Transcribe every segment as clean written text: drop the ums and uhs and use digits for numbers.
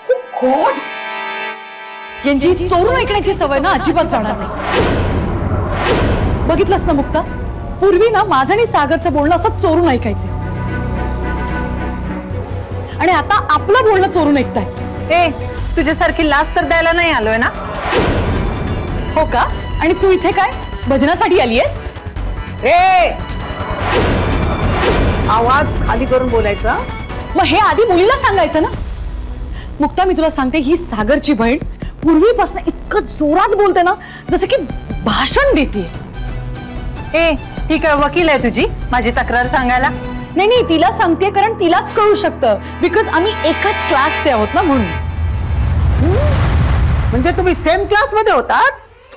God, यांची चोरून ऐकण्याची सवय ना अजिबात जाणार नाही. बघितलंस ना मुक्ता, पूर्वी ना माझं आणि सागरचं बोलणं असं चोरून ऐकायचे आणि आता आपलं बोलणं चोरून ऐकतायत. ए, तुझ्यासारखी लाच तर द्यायला नाही आलोय ना. हो का? आणि तू इथे काय भजनासाठी आलीयस? ए, आवाज खाली करून बोलायचा. मग हे आधी मुलीला सांगायचं ना. मुक्ता, मी तुला सांगते, ही सागरची बहीण पूर्वीपासून इतकं जोरात बोलते ना, जसं की भाषण देते. ए, ही काय वकील आहे तुझी माझी तक्रार सांगायला? नाही नाही, तिला सांगते कारण तिलाच कळू शकतं, बिकॉज आम्ही एकाच क्लासचे आहोत ना म्हणून. म्हणजे तुम्ही सेम क्लास मध्ये होतात?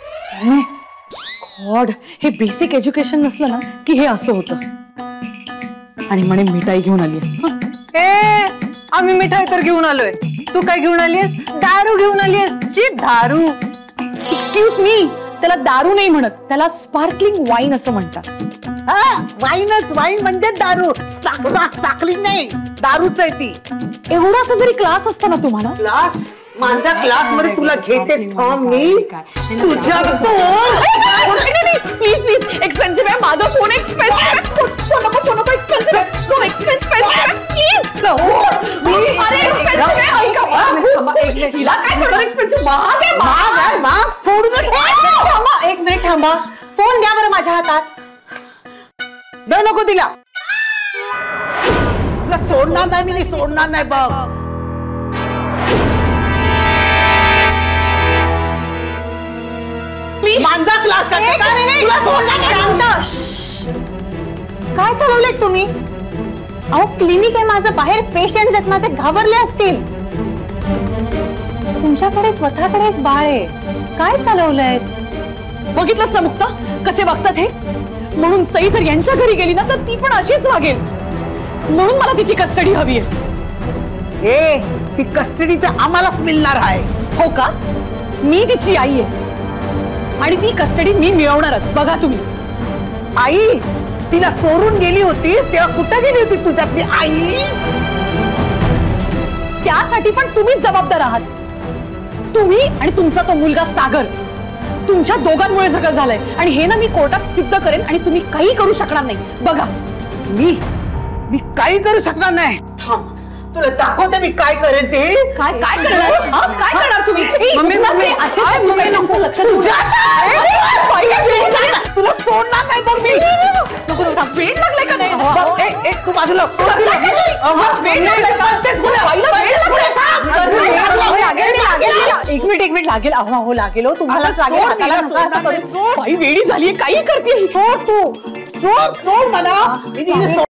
गॉड, हे बेसिक एज्युकेशन नसलं ना की हे असं होतं. आणि म्हणे मिठाई घेऊन आली. ए, आम्ही मिठाई तर घेऊन आलोय, तू काय घेऊन आलीस? दारू घेऊन आलीस. जी दारू. एक्सक्यूज मी, त्याला दारू नाही म्हणत, त्याला स्पार्कलिंग वाईन असं म्हणतात. वाईनच, वाईन म्हणजे दारू. स्पार्कलिंग नाही, दारूच आहे ती. एवढासा जरी क्लास असता ना तुम्हाला. क्लास? माझ्या क्लास मध्ये तुला घेते थांब मी. तुझ्या प्लीज प्लीज, एक्सपेन्सिव्ह आहे माझा फोन. एक्सपेन्सिव्ह आहे. फोन नको एक्सपेन्सिव्ह आहे. सो एक्सपेन्सिव्ह आहे प्लीज. अरे एक्सपेन्सिव्ह आहे. ऐका, तिला काय सगळं एक्सपेन्सिव्ह? महाग आहे, महाग आहे. महाग फोडू दे. थांबा, एक मिनिट थांबा. फोन द्या बरं माझ्या हातात. दे नको तिला. तुला सोडणार नाही मी, सोडणार नाही बघ. माझा क्लास तुला सोडणार नाही. काय चालवलंय तुम्ही? अहो, क्लिनिक आहे माझं, बाहेर पेशंट्स आहेत माझे, घाबरले असतील. तुमच्याकडे स्वतःकडे एक बाळ आहे, काय चालवलंय? बघितलंस ना मुक्ता, कसे वागतात हे. म्हणून सई जर यांच्या घरी गेली ना तर ती पण अशीच वागेल. म्हणून मला तिची कस्टडी हवी आहे. ए, ती कस्टडी तर आम्हालाच मिळणार आहे. हो का? मी तिची आई आहे आणि ती कस्टडी मी मिळवणारच. बघा तुम्ही. आई, तिला सोडून गेली होतीस तेव्हा कुठं गेली होती तुझ्यातली आई? त्यासाठी पण तुम्हीच जबाबदार आहात. तुम्ही आणि तुमचा तो मुलगा सागर, तुमच्या दोघांमुळे सगळं झालंय. आणि हे ना मी कोर्टात सिद्ध करेन आणि तुम्ही काही करू शकणार नाही. बघा. मी काही करू शकणार नाही. थांब, तुला दाखवते मी काय करेन ते. काय काय करणार? काय करणार तुम्ही? लक्ष तुला सोडणार नाही बघ मी. वेळ लागलाय का नाही? तू बाजूला. एक मिनिट लागेल. हो लागेल. तुम्हाला वेळी झालीये, काही करते. सोड तू, सोड मला.